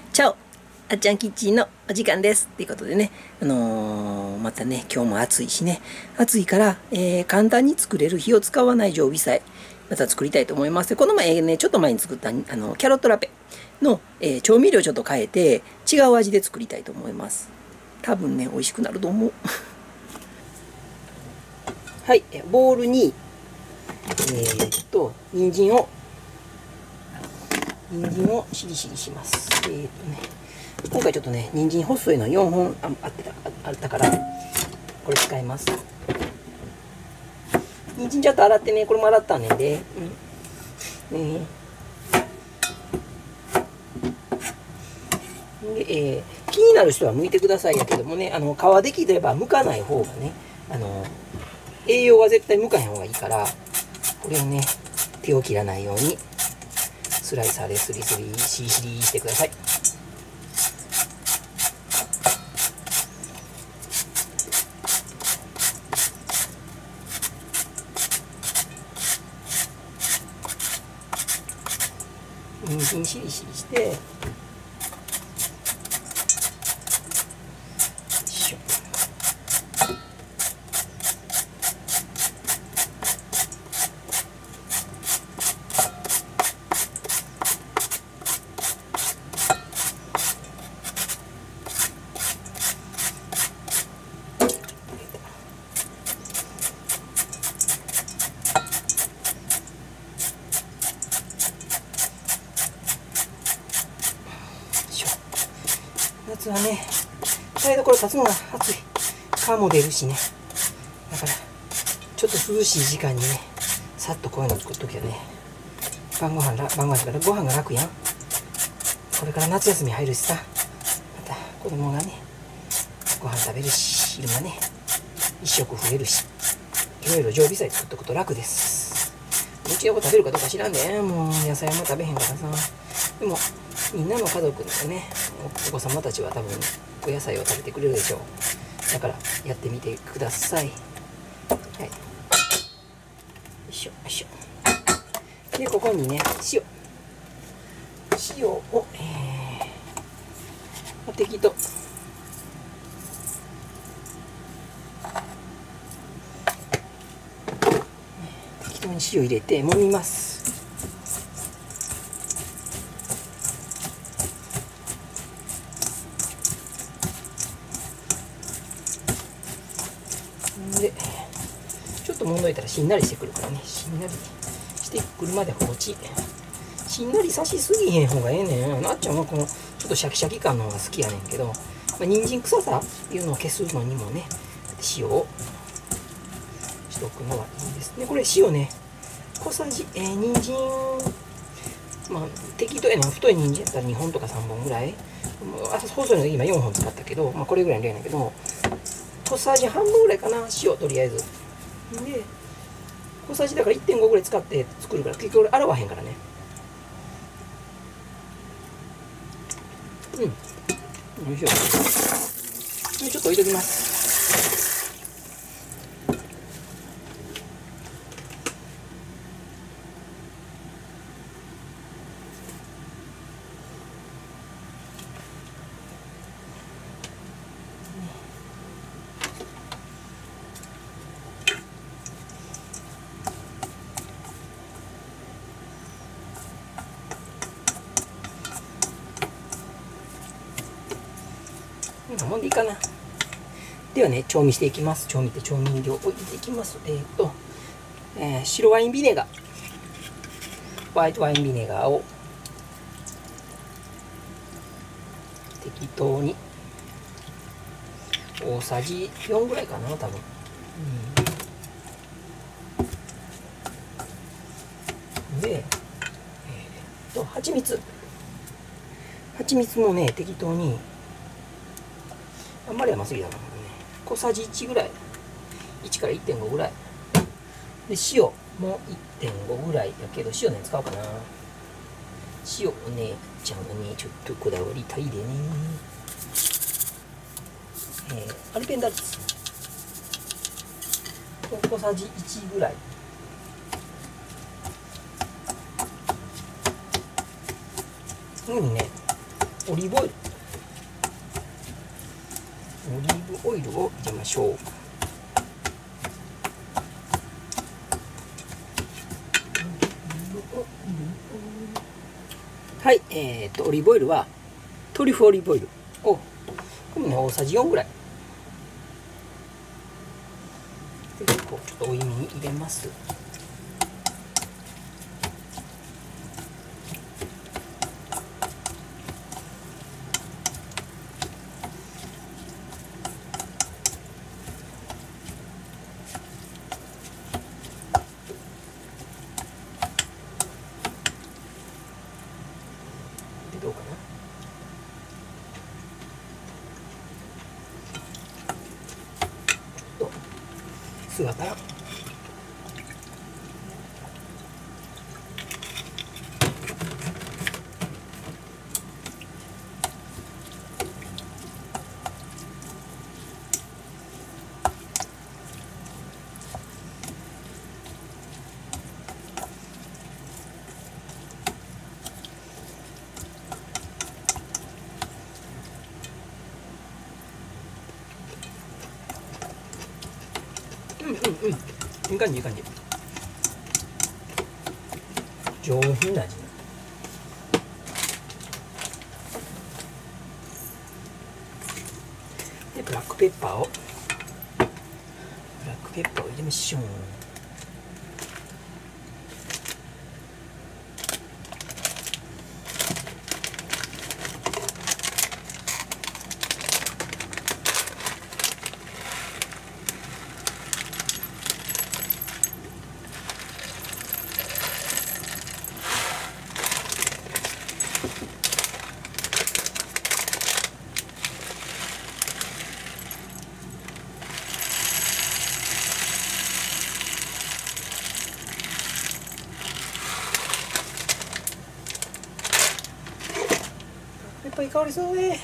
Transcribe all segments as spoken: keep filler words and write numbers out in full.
チャオ、あっちゃんキッチンのお時間です。ということでね、あのーまたね、今日も暑いしね、暑いから、えー簡単に作れる火を使わない常備菜、また作りたいと思います。でこの前ね、ちょっと前に作ったあのキャロットラペの、えー調味料ちょっと変えて、違う味で作りたいと思います。多分ね、美味しくなると思う。はい、ボウルに、えー、っと、人参を、人参をしりしりします。えー、っとね、今回ちょっとね、人参細いのよんほん あ, あ, ってたあったから、これ使います。人参ちょっと洗ってね、これも洗ったねんで。うん、ねで、えー、気になる人は剥いてくださいやけどもね、あの皮できれば剥かない方がね、あの栄養は絶対剥かへん方がいいから、これをね、手を切らないようにスライサーでスリスリシリシリしてください。人参しりしりして、よいしょ。夏はね、台所立つのが暑い。蚊も出るしね。だから、ちょっと涼しい時間にね、さっとこういうの作っときゃね、晩ご飯ら、晩ご飯だからご飯が楽やん。これから夏休み入るしさ、また子供がね、ご飯食べるし、昼間ね、一食増えるし、いろいろ常備菜作っとくと楽です。うちの子食べるかどうか知らんで、もう野菜も食べへんからさ。でも、みんなの家族でね、お子様たちは多分お野菜を食べてくれるでしょう。だからやってみてください。はい。よいしょよいしょ。で、ここにね、塩。塩を、えー、適当。適当に塩入れて揉みます。でちょっと揉んどいたらしんなりしてくるからね、しんなりしてくるまで放置。しんなりさしすぎへん方がええねん。なっちゃんはこのちょっとシャキシャキ感の方が好きやねんけど、まあ、人参臭さっていうのを消すのにもね、塩をしておくのはいいですね。これ塩ね、小さじ、えー、人参、まあ適当やねん。太い人参やったらにほんとかさんぼんぐらい、細いの今よんほん使ったけど、まあ、これぐらいの量やねんけど、小さじ半分ぐらいかな、塩とりあえず。で、小さじだからいってんごぐらい使って作るから、結局洗わへんからね。うん。よいしょ。で、ちょっと置いときます。こんなもんでいいかな。ではね、調味していきます。調味って調味料を入れていきます。えっと、えー、白ワインビネガー。ホワイトワインビネガーを適当に大さじよんぐらいかな、多分。うん、で、えー、っと、蜂蜜。蜂蜜もね、適当に、あんまり甘すぎだからね、小さじいちぐらい、いちからいってんごぐらい。で、塩も いってんごぐらいやけど、塩ね、使おうかな。塩をね、ちゃんとね、ちょっとこだわりたいでね。えー、アルペンダルツ。小さじいちぐらい。こういうふうにね、 オリーブオイルオリーブオイルを入れましょう。はい、えー、っとオリーブオイルはトリュフオリーブオイルをこれもね大さじよんぐらいで、こうちょっと多めに入れます。でどうかな。ちょっと姿うんうんうんいい感じいい感じ上品な味になってでブラックペッパーをブラックペッパーを入れましょう。やっぱり香りそうね。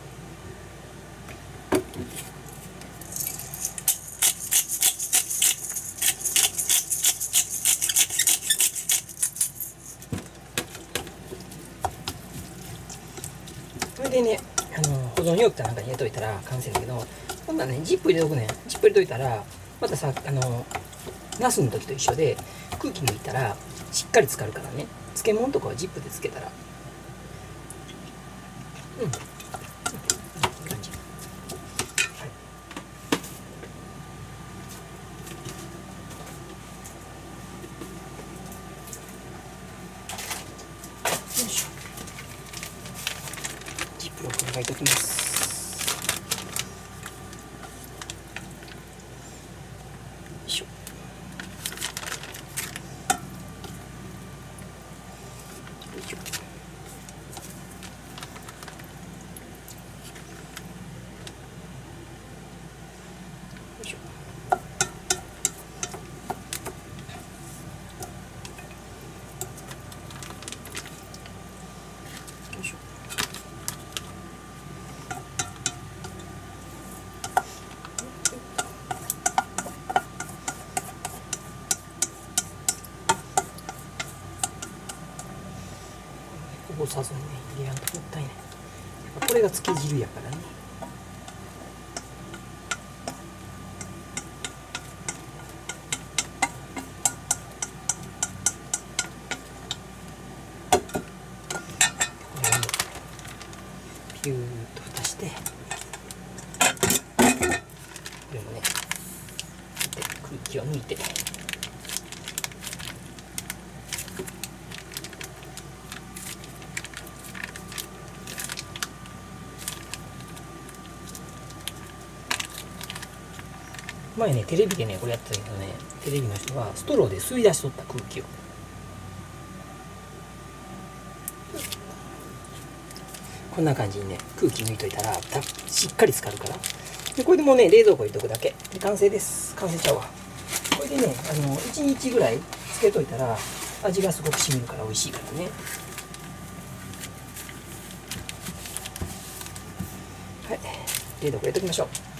これでね、あの保存容器かなんかに入れといたら完成だけど、今度はねジップ入れとくね。ジップ入れといたらまたさ、あのナスの時と一緒で空気抜いたらしっかり浸かるからね。漬物とかはジップでつけたらうん、いい感じ。はい、よいしょ。ジップロックに入っておきます。よいしょ。よいしょ。よいしょ。よいしょ。こぼさずにね入れやんともったいない。これがつけ汁やからね。ピューッと蓋して、これもねで空気を抜いて、前ねテレビでねこれやってたけどね、テレビの人はストローで吸い出しとった空気を。こんな感じにね空気抜いといたらしっかり浸かるから。でこれでもうね冷蔵庫入れとくだけで完成です。完成ちゃうわ。これでねあのいちにちぐらいつけといたら味がすごく染みるから美味しいからね。はい、冷蔵庫入れときましょう。